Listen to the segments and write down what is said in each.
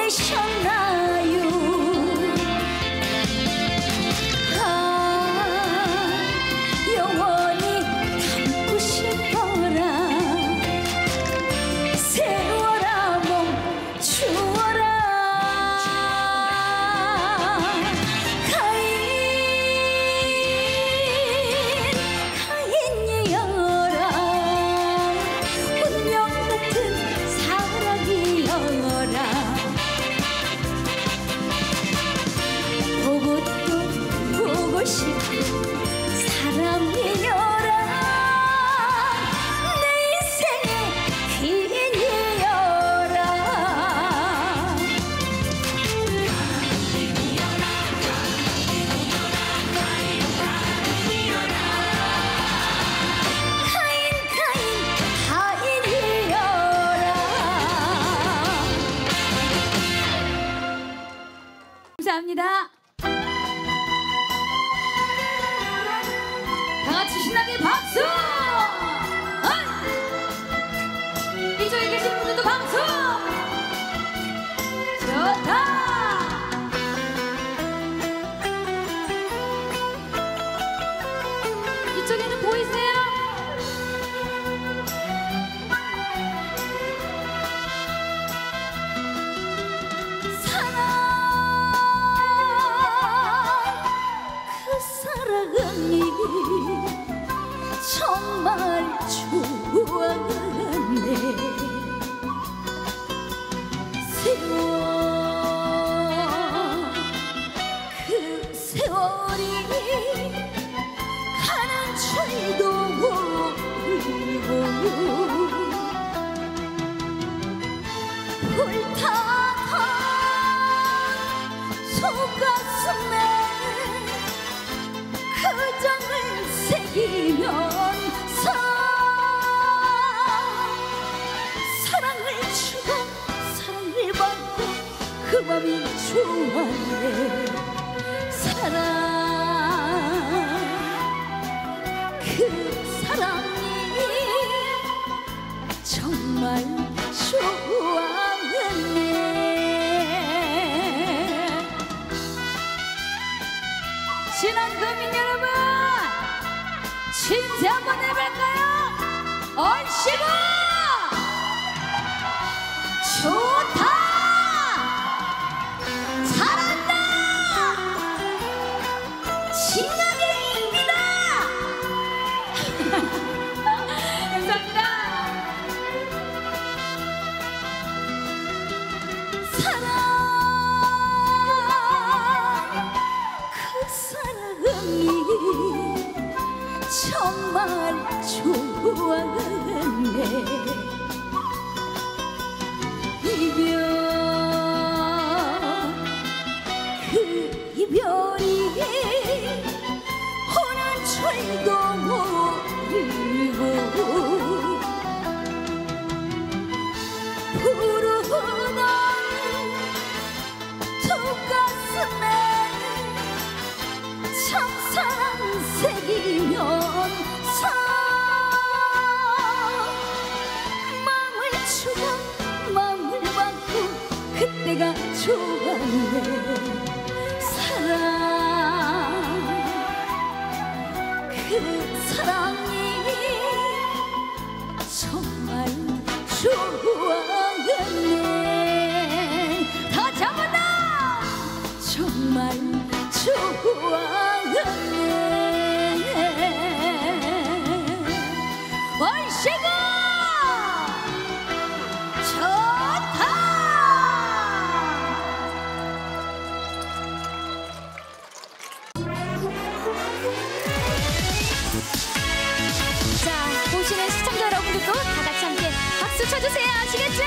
감사합니다. 다 같이 신나게 박수! 이쪽에 계신 분들도 박수! 좋다! 이쪽에는 보이세요? 사랑이 정말 좋아하네. 세월 그 세월이 가는 줄도 모르고 불타던 속가슴에 정을 새기면서 사랑을 주고 사랑을 받고 그 맘이 좋았네. 사랑 그 사랑이 정말 좋았네. 신한 국민 여러분, 신세 한번 해볼까요? 얼씨구 좋다, 잘한다, 진영입니다. 감사합니다. 사랑 그 사랑이 정말 좋아하네. 이별 그 이별이 오는 줄도 모르고 부르던 두 가슴에 참사랑 새기면서 마음을 주고 마음을 받고 그때가 좋았네. 사랑 그 사랑이 정말 좋았네. 다 잡았다. 정말 좋았네. 얼씨구 좋다. 자, 보시는 시청자 여러분들도 다 같이 함께 박수 쳐주세요. 아시겠죠?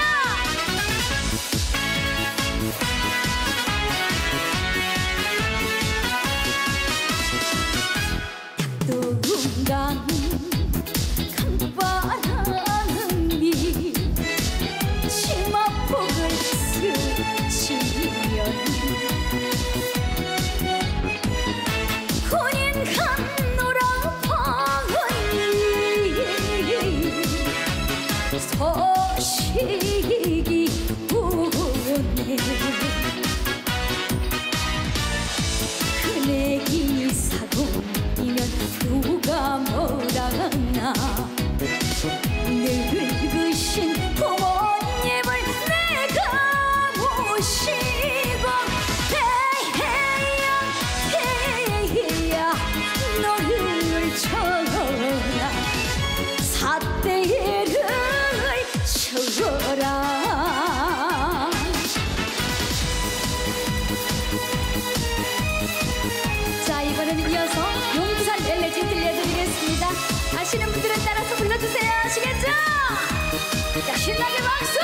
박수!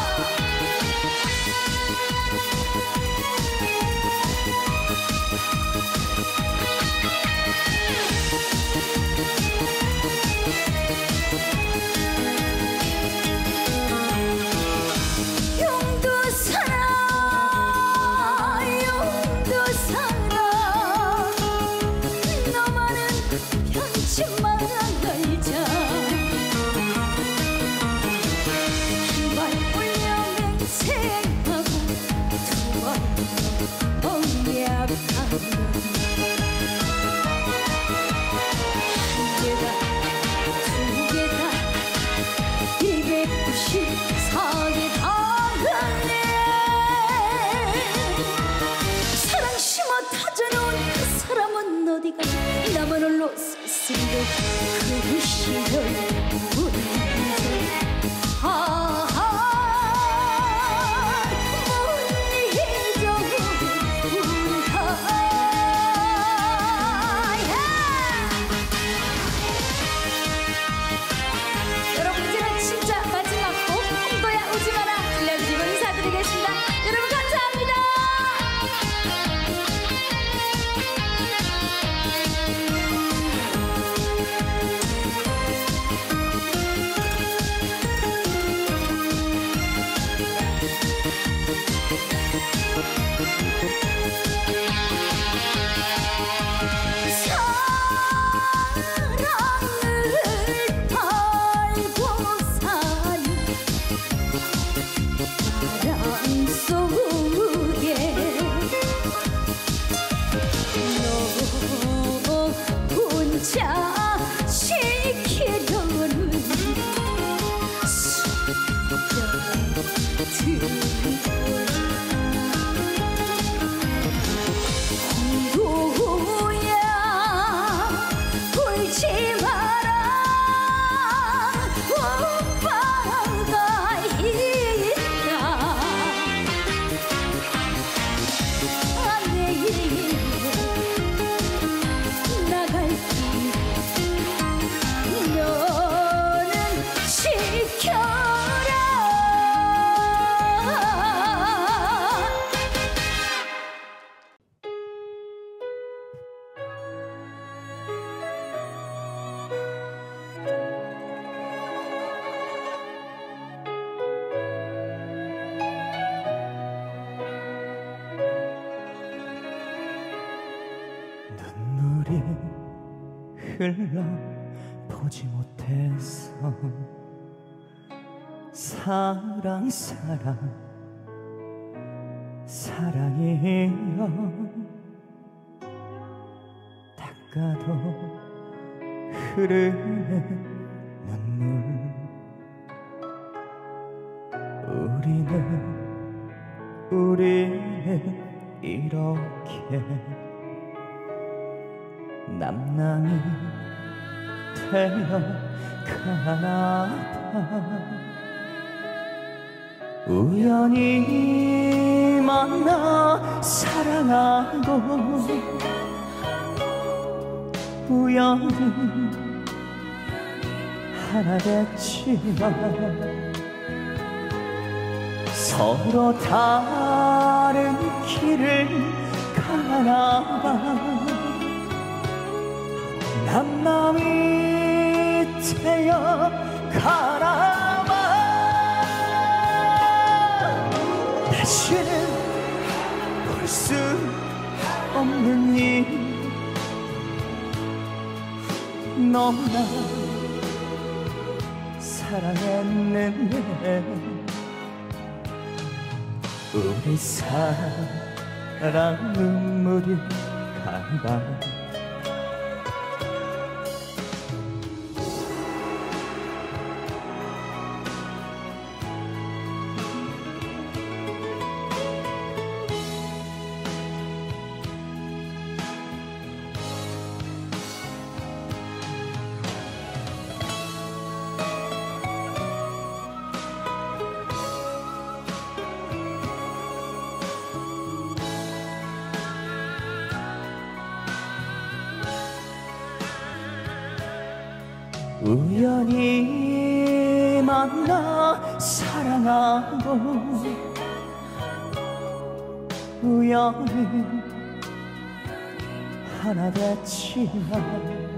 나만 홀로 쓸쓸히 그 시절 여러분 이제는 진짜 마지막 곡 홍도야 오지 마라 들려드리고 인사드리겠습니다. 여러분 감사합니다. 눈물이 흘러 보지 못했어. 사랑 사랑이여 닦아도 흐르는 눈물. 우리는 이렇게 남남이 되어가나 봐. 우연히 만나 사랑하고 우연히 하나 됐지만 서로 다른 길을 가나 봐. 남남이 되어 가나 봐. 다시는 볼 수 없는 일. 너무나 사랑했는데 우리 사랑 눈물이 간다. 우연히 만나 사랑하고 우연히 하나 됐지만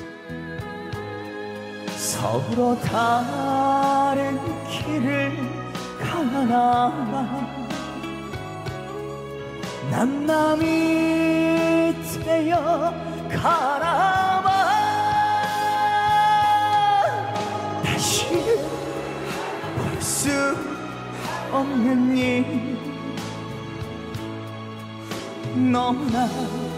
서로 다른 길을 가나 난 남이 되어 가나봐 다시 볼 수 없는 일 너무나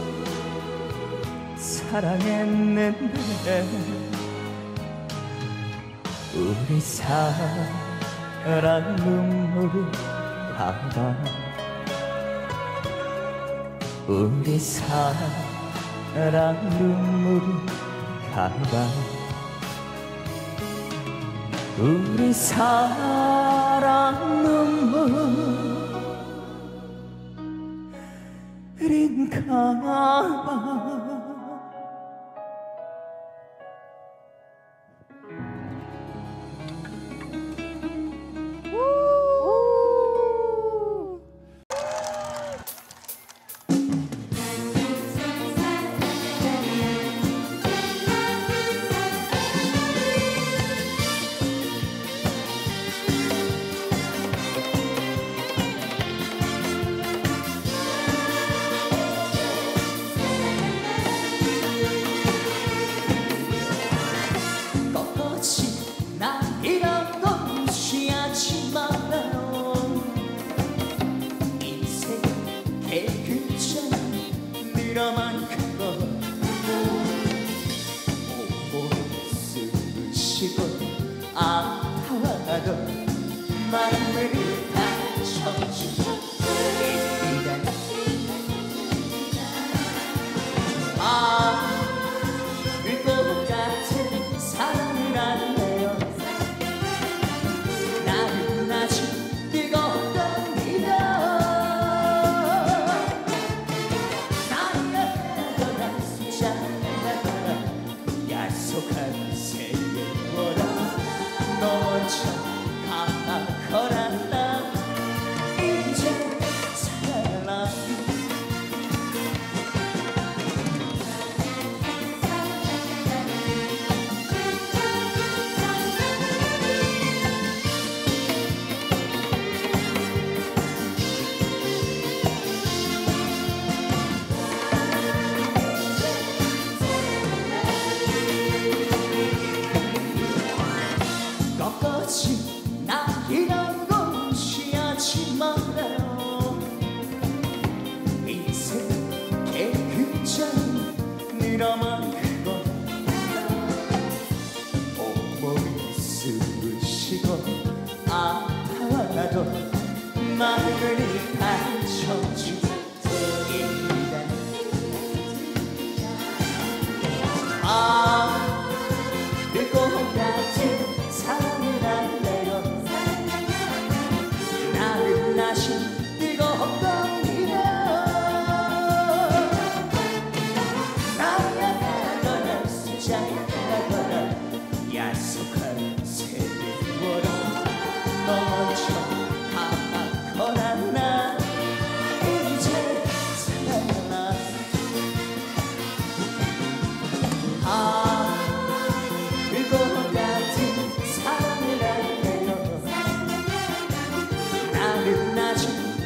사랑했는데 우리 사랑 눈물이 바다 우리 사랑 눈물이 가다 우리 사랑 눈물인가봐 나는 아직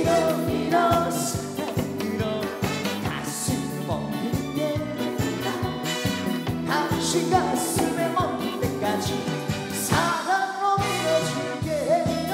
밀어 사랑으로 가슴 먹는 게 당신 가슴에 먹는 때까지 사랑으로 밀어줄게요.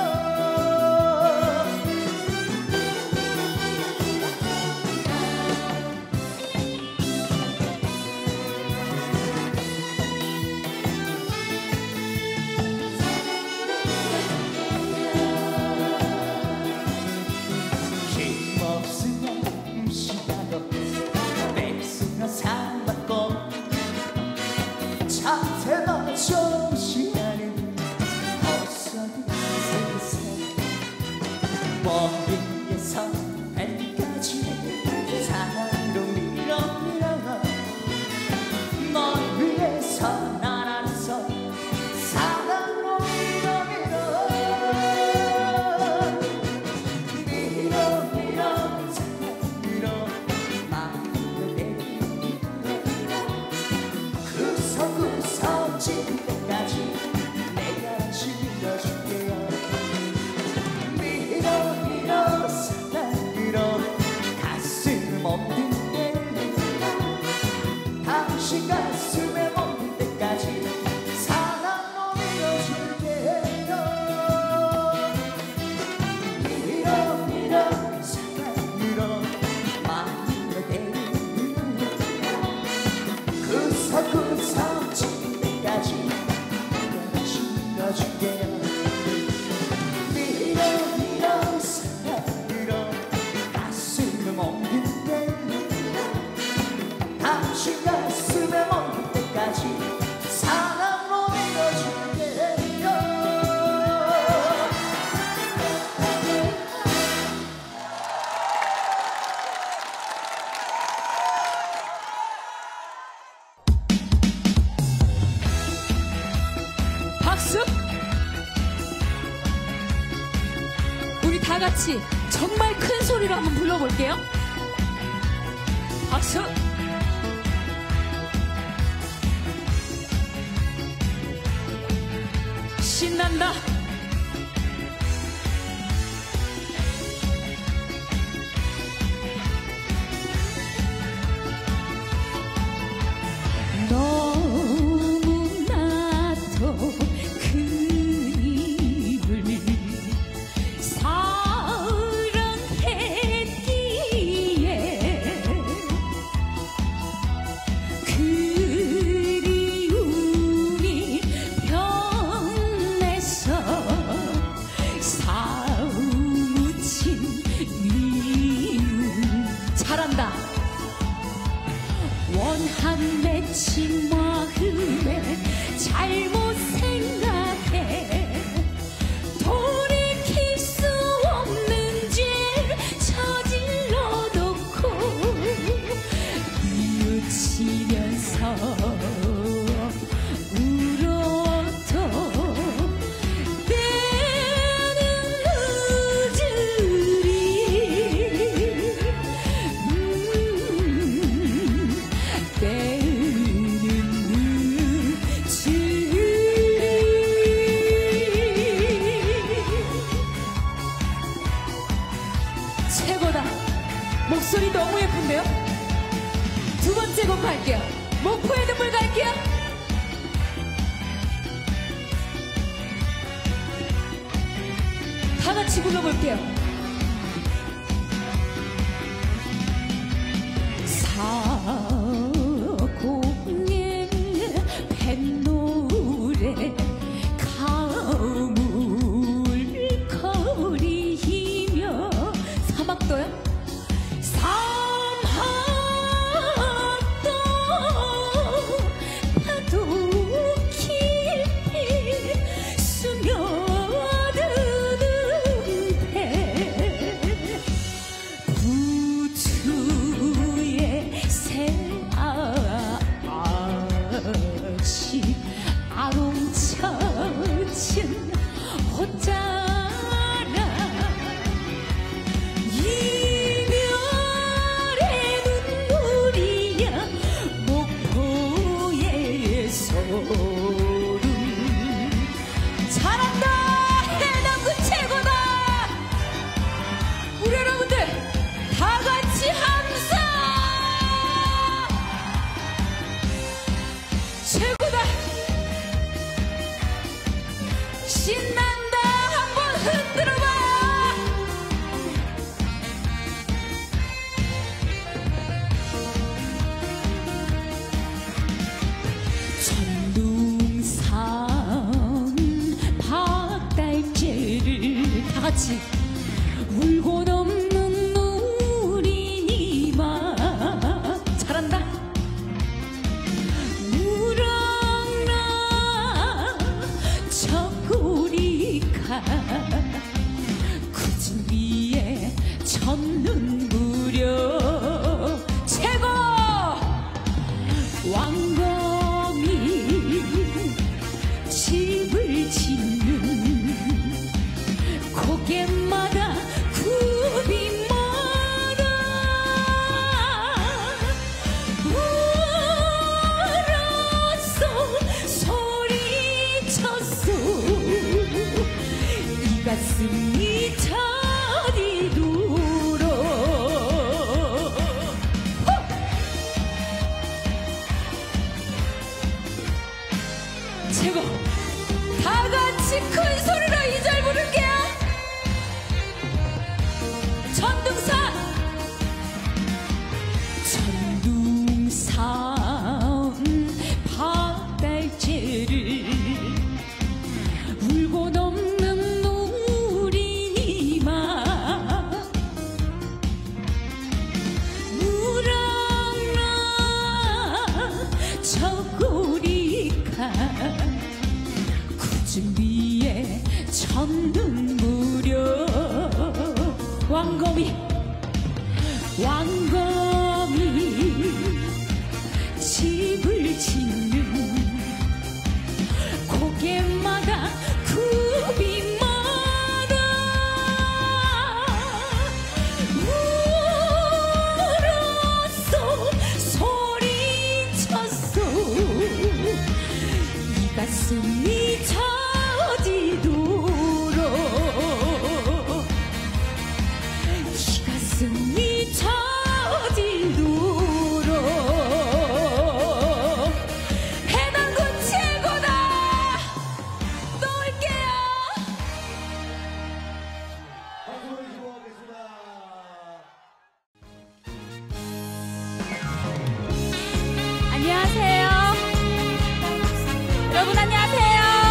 힘없으면 무시하고 뺏으면 상받고 자태마저 무시하는 어서든 세상 먼 길에서 뱀까지 사랑으로 밀어 널 위해서 날아서 사랑으로 밀어 사랑으로 마음을 내밀어 구석구석 질 때까지 내가 실어줄게요. 밀어 사랑으로 가슴 없는 게 당신 가슴에 먹는 때까지 사랑으로 밀어줄게요. 밀어 사랑으로 마음을 내밀어 구석구석 질 때까지 내가 실어줄게요. 밀어 사랑으로 가슴을 먹는 데 당신 가슴에 먹는 때까지 사랑으로 밀어줄게요. 박수! 우리 다 같이 정말 큰 소리로 한번 불러볼게요. 박수! 신난다! 너무나도 그림을 사랑했기에 그리움이 변해서 사무친 미움. 잘한다! 원한 맺힌 마음에 잘못 생각해 돌이킬 수 없는 죄를 저질러 놓고 뉘우치면서 울어도 때는 늦으리. 최고다! 목소리 너무 예쁜데요? 두 번째 곡 갈게요. 목포의 눈물 갈게요. 다 같이 불러볼게요. 사공의 뱃노래 가물거리며 사막도요? 삼합도 파도 깊이 스며드는 배 같이 울고 넘는 눈이니마 잘한다. 물어나 저 꼬리가 굳은 위에 젖는 무렵 최고 왕검이 집을 짓는 고개마다 굽이마다 울었어 소리쳤어 이 가슴이 저리도록 최고 다 같이 큰 소리로 이 절 부를게요. 천둥산 바달재를 울고 넘는 우리니마 물어나 저 꼬리가 굳은 위에 젖는 무렵 왕검이 집을 짓는 고개마다 굽이마다 울었어 소리쳤어 이 가슴이 저지도록 이 가슴이 저지도록 해남군 최고다. 또 올게요. 안녕하세요. 여러분 안녕하세요.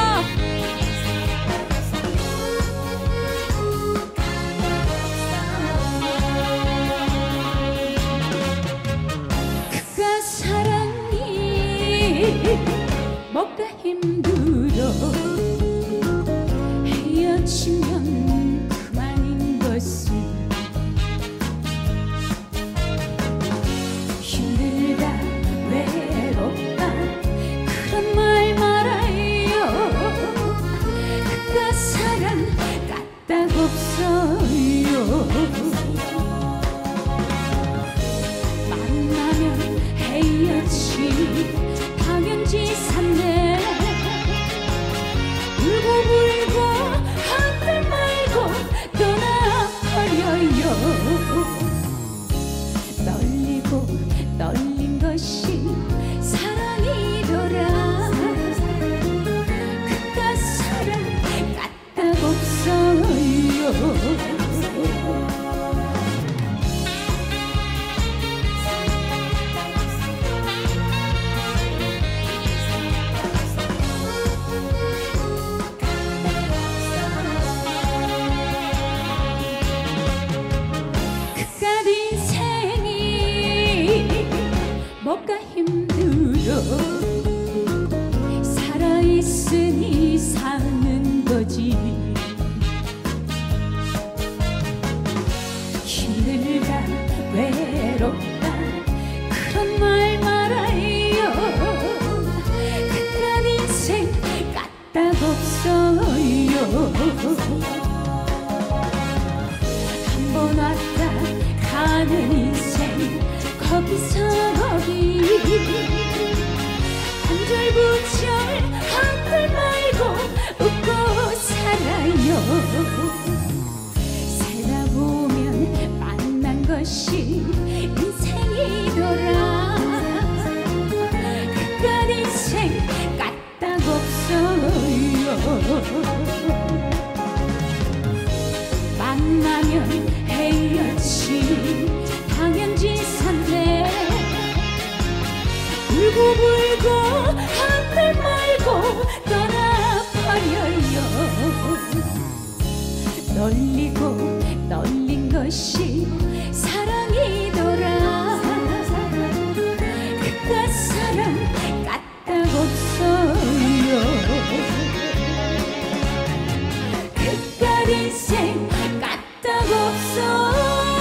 그가 사랑이 뭐가 힘들어 헤어지면 그만인 것을 힘들다 외롭다 그런 말 말아요. 그가 사랑 까딱없어요. 만나면 헤어지 당연지산네 울고불고 한들 말고 떠나버려요. 떨리고 떨린 것이 사랑이더라. 그가 사랑 까딱없어요. 그깟 인생이 뭐가 힘들어 살아있으니 사는 거지. 힘들다 외롭다 그런 말 말아요. 그깟 인생 까딱없어요. 한 번 왔다 가는 인생 거기서 거기 한절부절 한들 말고 웃고 살아요. 살다 보면 만난 것이 인생이더라. 그깟 인생 까딱없어요. 만나면 헤어지 당연지산네 울고불고 한들 말고 떠나버려요. 떨리고 떨린 것이 사랑이더라. 그깟 사랑 까딱없어요. 그깟 인생 까딱없어요.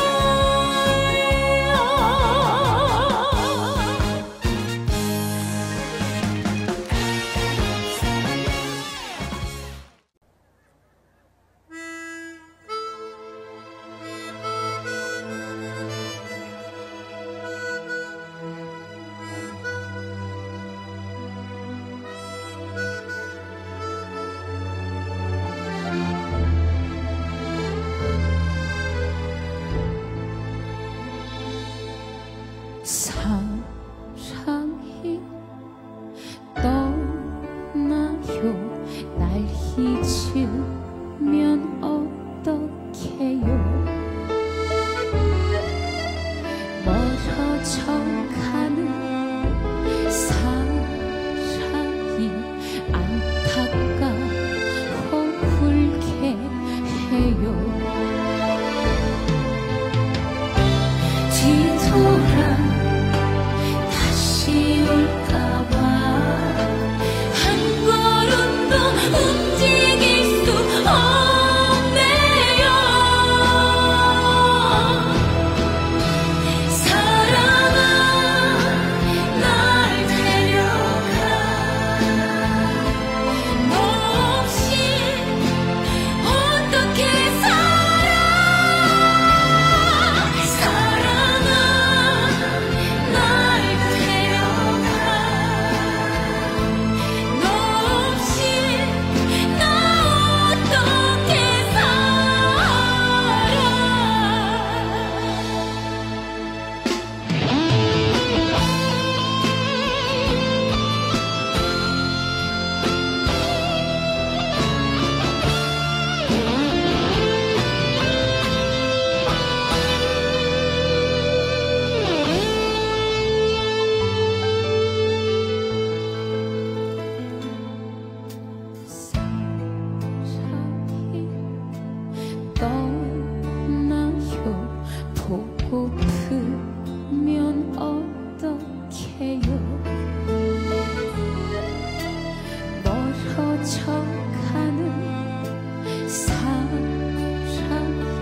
사랑이 떠나요. 날 잊으면 어떡해요. 멀어져가는 사랑이 안타까워 울게 해요. 뒤돌아 올까봐 한 걸음도 움직일 수 없네요. 사랑아 날 데려가. 너 없이 어떻게 살아. 사랑아 날 떠나요. 보고프면 어떡해요. 멀어져가는 사랑이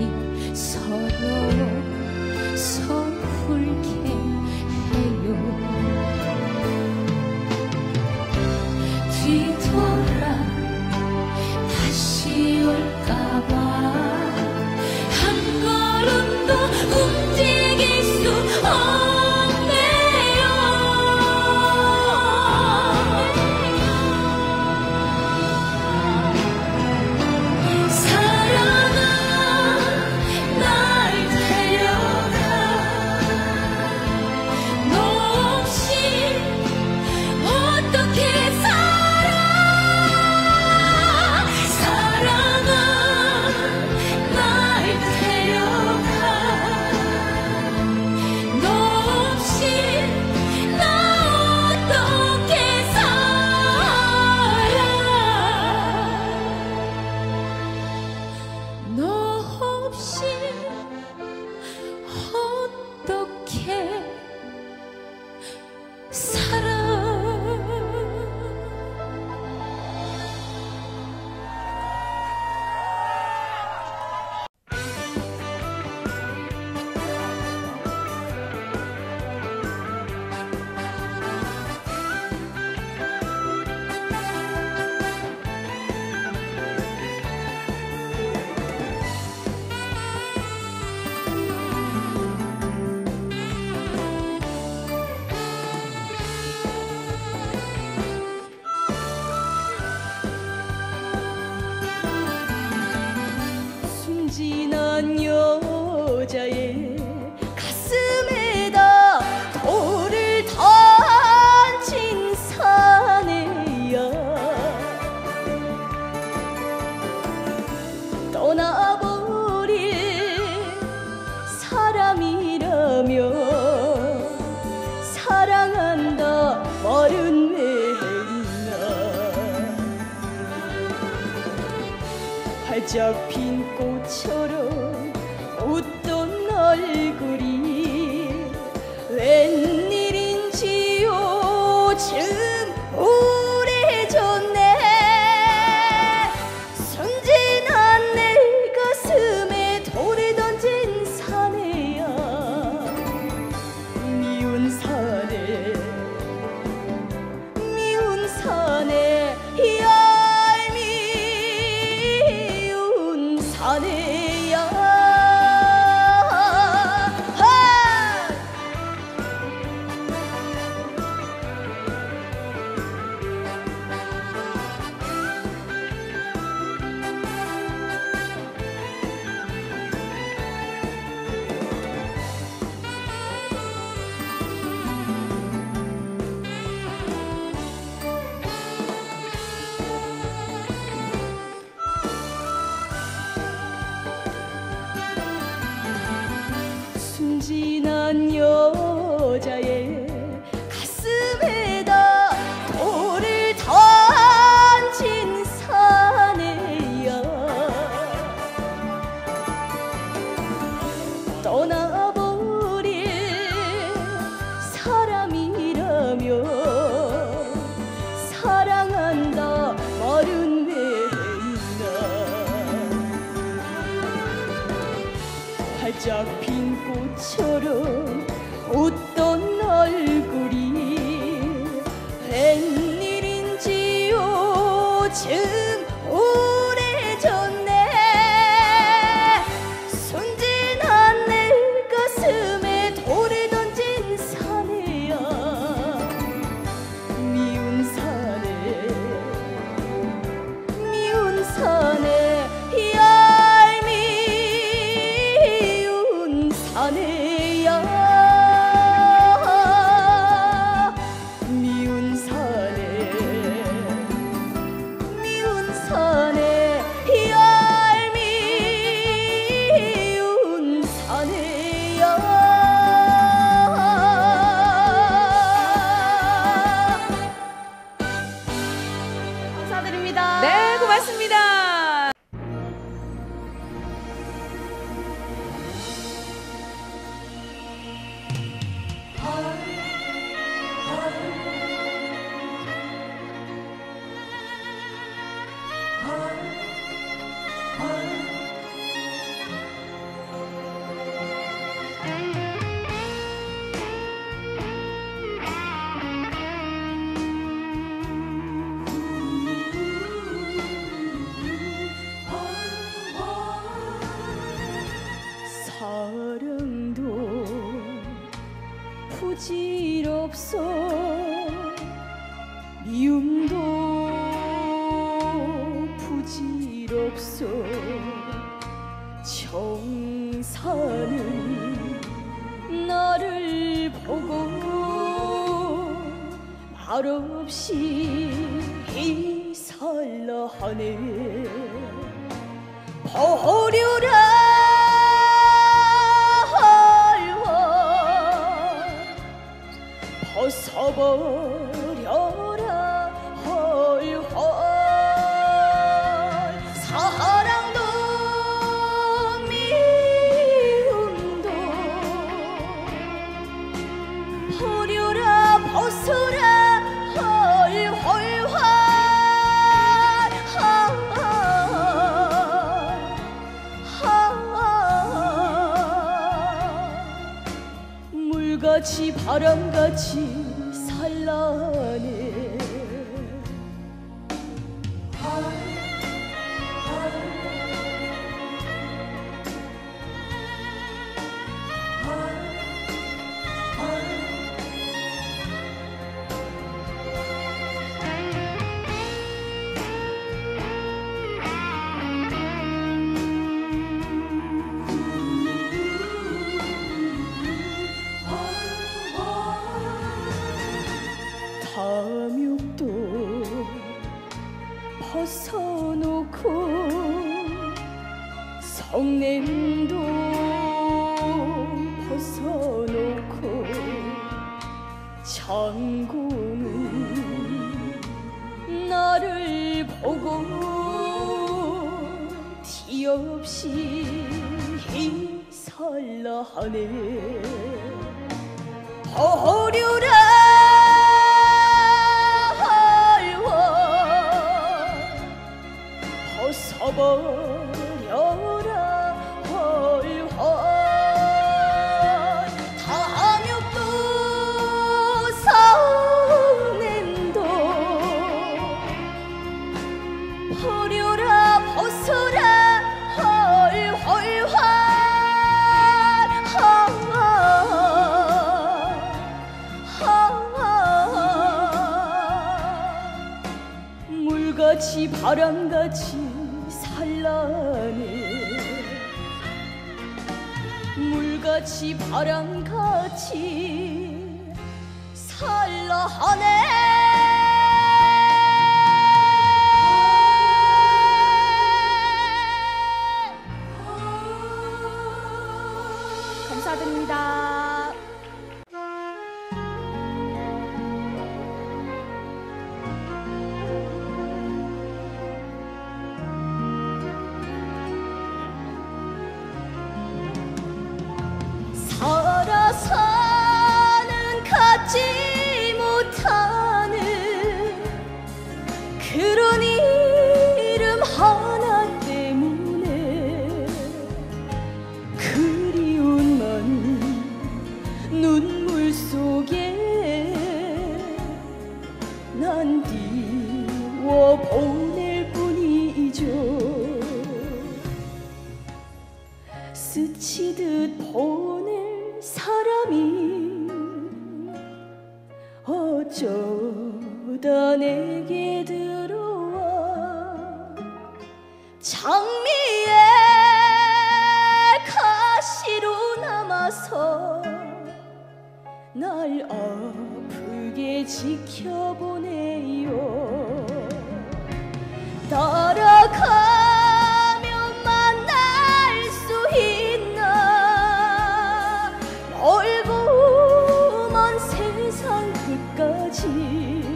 서러워서 울게 해요. 뒤돌아 다시 올까봐 한 걸음도 움직일 수 없네요. 사랑아 날 데려가. 너 없이 어떻게 살아. 사랑아 날 데려가. 너 없이 나 어떻게 살아. 너 없이 어떻게 살아. 순진한 여자의 가슴에다 돌을 던진 사내야. 떠나버릴 사람이라며 사랑한다 말은 왜 했나. 활짝 핀 꽃이 꽃처럼 웃던 얼굴이 웬일인지 요즘 우울해졌네. 순진한 내 가슴에 돌을 던진 사내야 미운 사내 미운 사내 얄미운 사내야. 순진한 여자의 가슴에다 돌을 던진 사내야. 떠나버릴 사람이라며 사랑한다 말은 왜 했나. 활짝 핀 꽃처럼 웃던 얼굴이 웬일인지 요즘 우울해졌네. 순진한 내 가슴에 돌을 던진 사내야 미운 사내 미운 사내 얄미운 사내야. 미운 사내 미운 사내 얄미운 사내야. 감사드립니다. 네, 고맙습니다. 사랑도 부질없어 미움도 부질없어 정사는 나를 보고 말없이 이살라 하네. 버려라 벗어버려라 헐헐. 사랑도 미움도 버려라 벗어라 헐헐헐. 물같이 바람같이 산란해. 탐욕도 벗어놓고 성냄도 벗어놓고 장공은 나를 보고 없이 설라하네. 허류라 헐헐 벗어버려라 헐헐. 다묘도 성냄도 버려라 벗어라 헐헐헐. 물같이 바람같이 산란해. 물같이 바람같이 산란해. 감사드립니다. 살아서는 갖지 못하는 그런 이름 하나 때문에 그리운 마음 눈물 속에 난 띄워 보낼 뿐이죠. 스치듯 보낼 사람이 어쩌다 내게 들어와 장미의 가시로 남아서 날 아프게 지켜보네요. 따라가면 만날 수 있나 멀고 먼 세상 끝까지.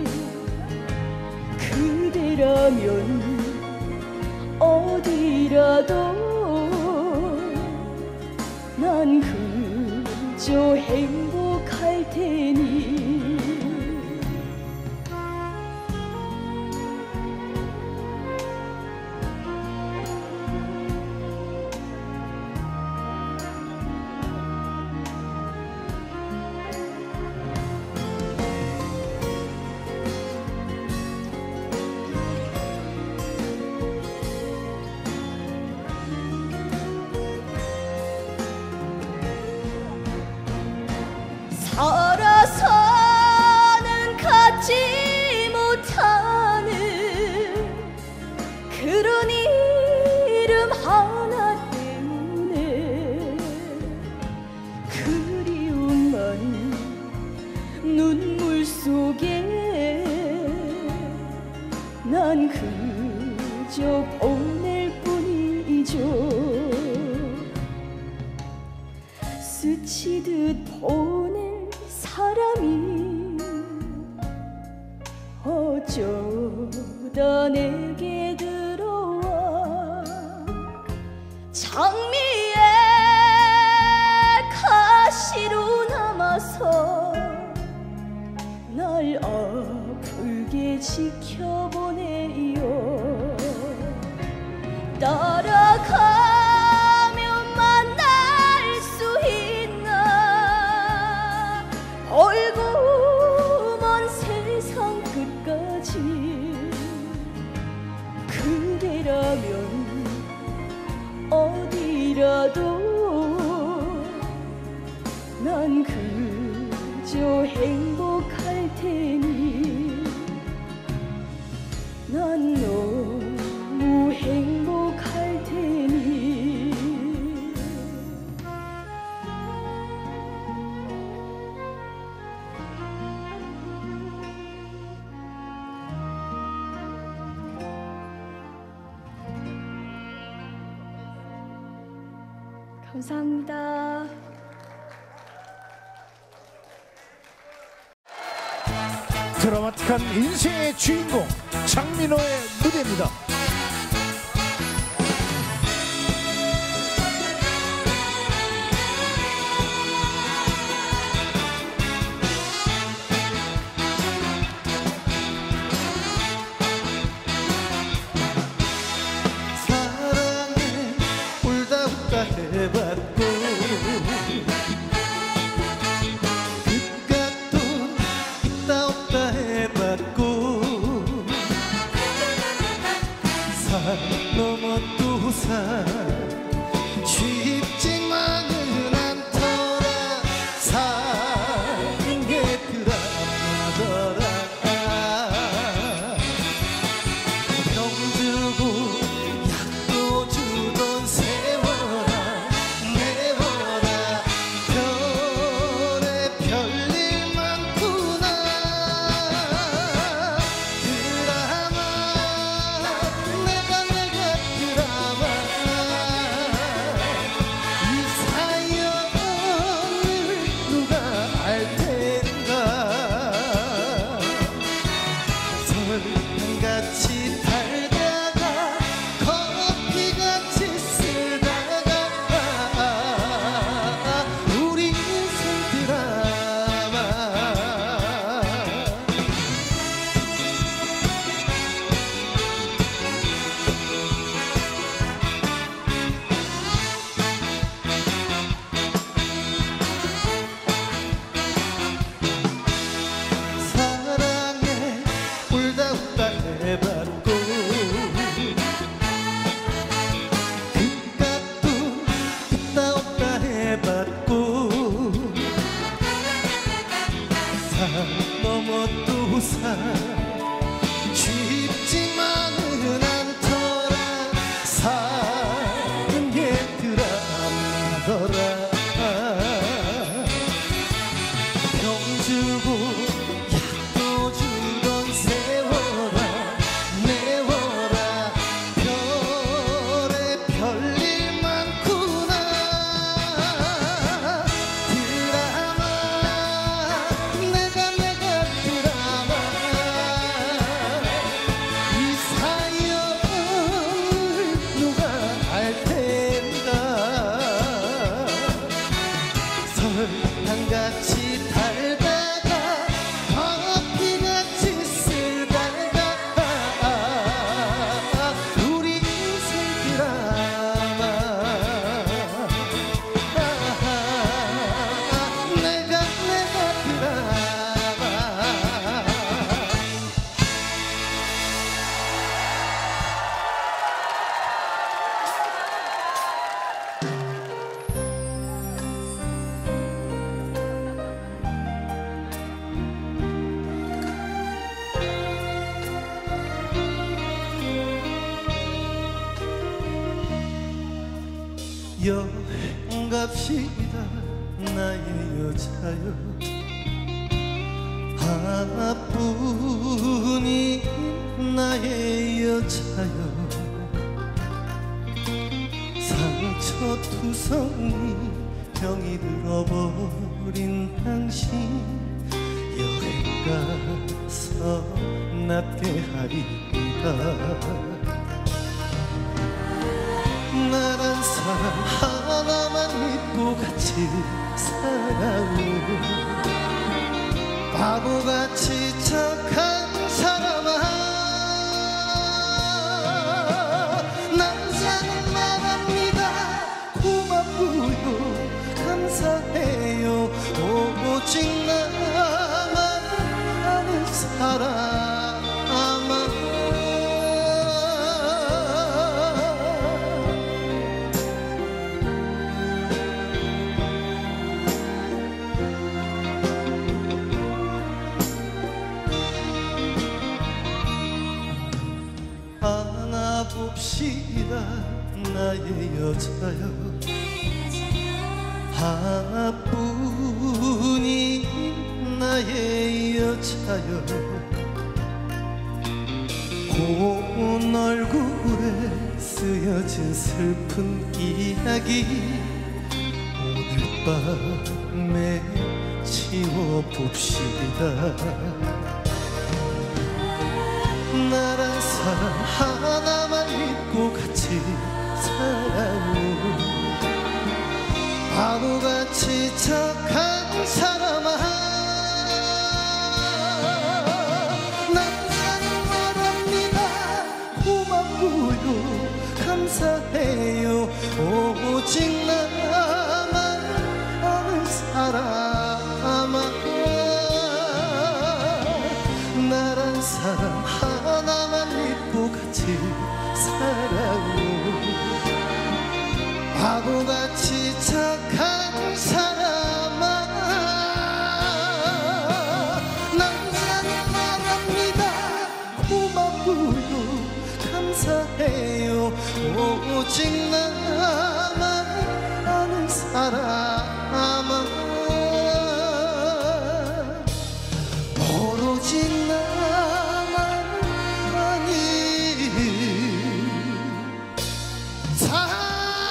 그대라면 어디라도 난 그저 행복할 테니. 살아서는 갖지 못하는 그런 이름 하나 때문에 그리운 마음 눈물 속에 난 그저 보낼 뿐이죠. 스치듯 보낼 사람이 어쩌다 내게 들어와 장미의 가시로 남아서 날 아프게 지켜보네요. 따라가면 만날 수 있나 멀고 먼 세상 끝까지. 그대라면 어디라도 난 그저 행복할 테니. 난 너무 행복할 테니. 감사합니다. 드라마틱한 인생의 주인공 장민호의 무대입니다. 넘어 또 쉽지만은 않더라. 사는 게 드라마더라. 병 주고 약도 주던 세월아 내워라. 별에 별일 많구나. 드라마 내가 드라마. 이 사연을 누가 알 텐가. 설탕같이 달다가 커피같이 쓰다가 우리 인생 드라마. 내가 드라마. 여행 갑시다 나의 여자여. 하나뿐인 나의 여자여. 상처투성이 병이 들어버린 당신 여행 가서 낫게 하리이다. 나란 사람 하나만 믿고 같이 살아오. 바보같이 착한 사람아. 남자는 말합니다. 고맙고요 감사해요. 오직 나만 아는 사람. 봅시다 나의 여자여. 하나뿐인 나의 여자여. 고운 얼굴에 쓰여진 슬픈 이야기 오늘 밤에 지워봅시다. 나란 사람 하나만 믿고 같이 살아오. 바보같이 착한 사람아. 남자는 말합니다. 고맙고요 감사해요. 오직 나만 아는 사람아. 나란 사람 하나만 믿고 같이 살아오. 바보같이 착한 사람아. 남자는 말합니다. 고맙고요 감사해요. 오직 나만 아는 사람아. 오로지 나만 아니 사람아.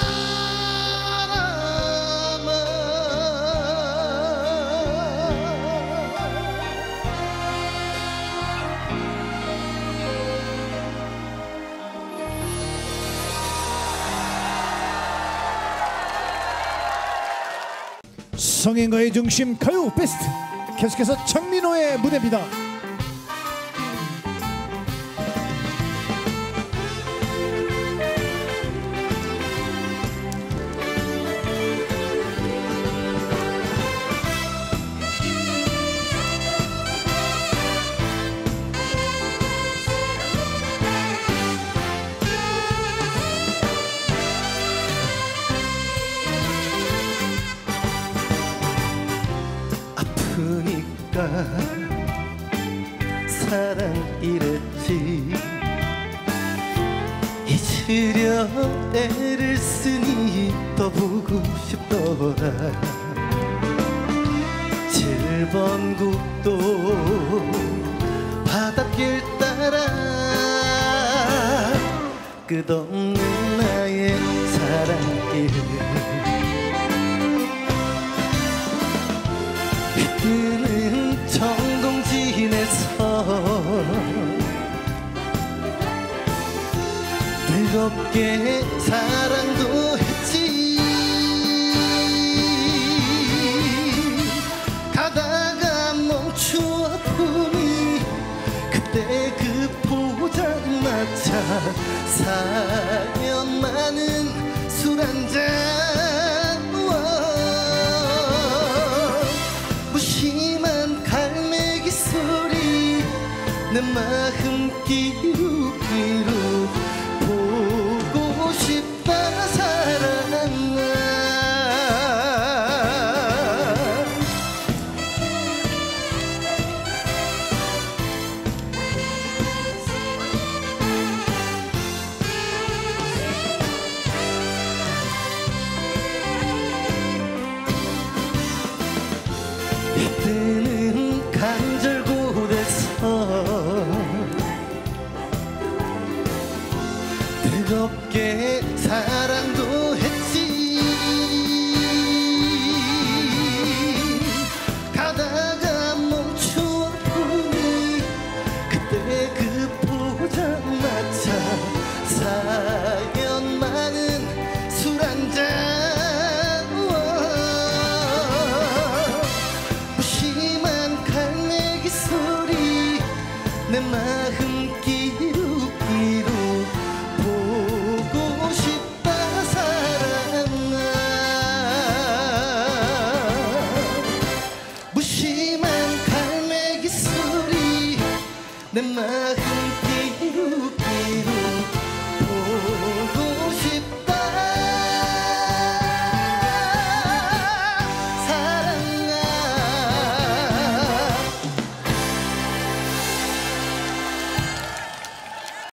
성인가의 중심 가요 베스트 계속해서 장민호의 무대입니다. 아프니까 애를 쓰니 더 보고 싶더라 7번 국도 바닷길 따라 끝없는 나의 사랑길 빛드는 정동진에서 뜨겁게 사랑도 했지 가다가 멈추어 보니 그때 그 포장마차 사연 많은 술 한잔 무심한 갈매기 소리 내 마음 끼룩끼룩 보고 싶다 사랑아 이때는 간절곶에서 뜨겁게 사랑도 했지 가다가 멈추어 보니 그때 그 포장마차 사연 많은 술 한잔 무심한 갈매기 소리 내 마음 끼룩끼룩 보고 싶다 사랑아 무심한 갈매기 소리 내 마음